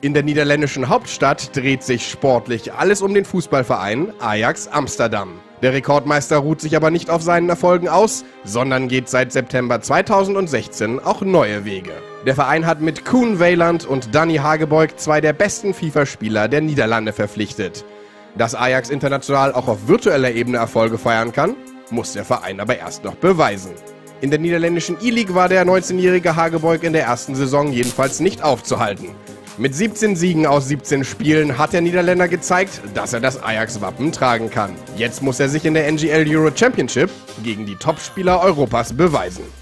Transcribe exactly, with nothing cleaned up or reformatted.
In der niederländischen Hauptstadt dreht sich sportlich alles um den Fußballverein Ajax Amsterdam. Der Rekordmeister ruht sich aber nicht auf seinen Erfolgen aus, sondern geht seit September zweitausendsechzehn auch neue Wege. Der Verein hat mit Koen Weiland und Danny Hagebeuk zwei der besten FIFA-Spieler der Niederlande verpflichtet. Dass Ajax international auch auf virtueller Ebene Erfolge feiern kann, muss der Verein aber erst noch beweisen. In der niederländischen E-League war der neunzehnjährige Hagebeuk in der ersten Saison jedenfalls nicht aufzuhalten. Mit siebzehn Siegen aus siebzehn Spielen hat der Niederländer gezeigt, dass er das Ajax-Wappen tragen kann. Jetzt muss er sich in der N G L Euro Championship gegen die Topspieler Europas beweisen.